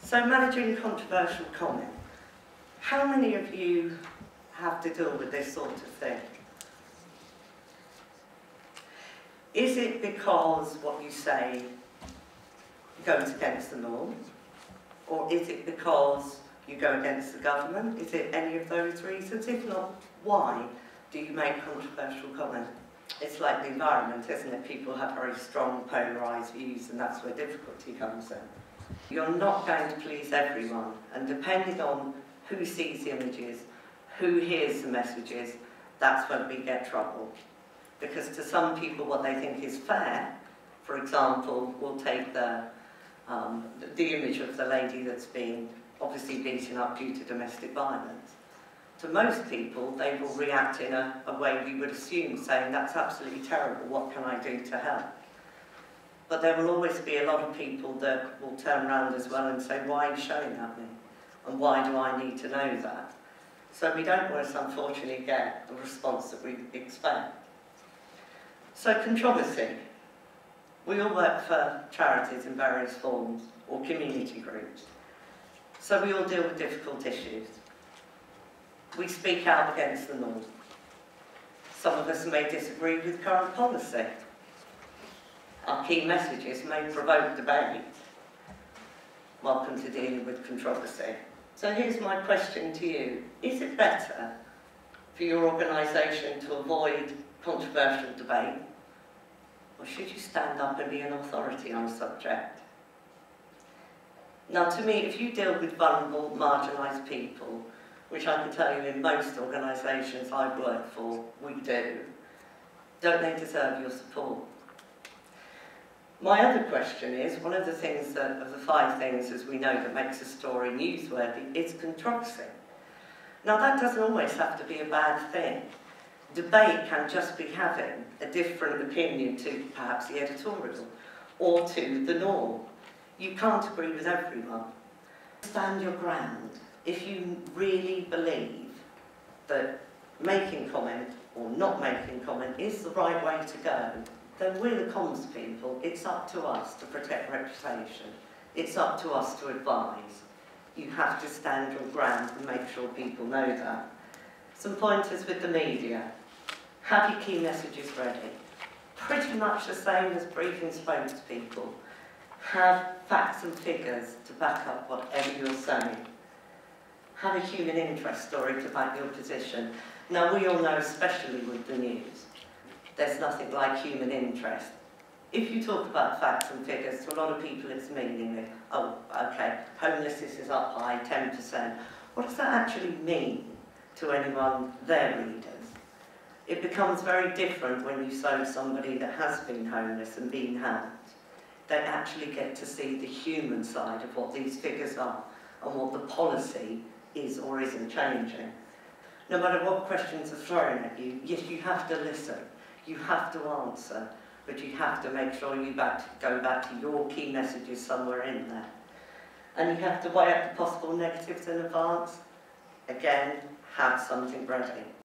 So managing controversial comment. How many of you have to deal with this sort of thing? Is it because what you say goes against the norm? Or is it because you go against the government? Is it any of those reasons? If not, why do you make controversial comment? It's like the environment, isn't it? People have very strong polarised views, and that's where difficulty comes in. You're not going to please everyone, and depending on who sees the images, who hears the messages, that's when we get trouble. Because to some people what they think is fair, for example, we'll take the image of the lady that's been obviously beaten up due to domestic violence. To most people, they will react in a way we would assume, saying, that's absolutely terrible, what can I do to help? But there will always be a lot of people that will turn around as well and say, why are you showing that me? And why do I need to know that? So we don't always, unfortunately, get the response that we expect. So controversy. We all work for charities in various forms, or community groups. So we all deal with difficult issues. We speak out against the norm. Some of us may disagree with current policy. Our key messages may provoke debate. Welcome to dealing with controversy. So here's my question to you. Is it better for your organisation to avoid controversial debate? Or should you stand up and be an authority on a subject? Now, to me, if you deal with vulnerable, marginalised people, which I can tell you in most organisations I've worked for, we do, don't they deserve your support? My other question is, one of the things that, of the 5 things, as we know, that makes a story newsworthy is controversy. Now, that doesn't always have to be a bad thing. Debate can just be having a different opinion to perhaps the editorial or to the norm. You can't agree with everyone. Stand your ground. If you really believe that making comment or not making comment is the right way to go, then we're the comms people. It's up to us to protect reputation. It's up to us to advise. You have to stand your ground and make sure people know that. Some pointers with the media. Have your key messages ready. Pretty much the same as briefing spokespeople. Have facts and figures to back up whatever you're saying. Have a human interest story to back your position. Now, we all know, especially with the news, there's nothing like human interest. If you talk about facts and figures, to a lot of people it's meaningless. Oh, okay, homelessness is up by 10%. What does that actually mean to anyone, their readers? It becomes very different when you show somebody that has been homeless and been helped. They actually get to see the human side of what these figures are and what the policy is or isn't changing. No matter what questions are thrown at you, yes, you have to listen, you have to answer, but you have to make sure you go back to your key messages somewhere in there. And you have to weigh up the possible negatives in advance. Again, have something ready.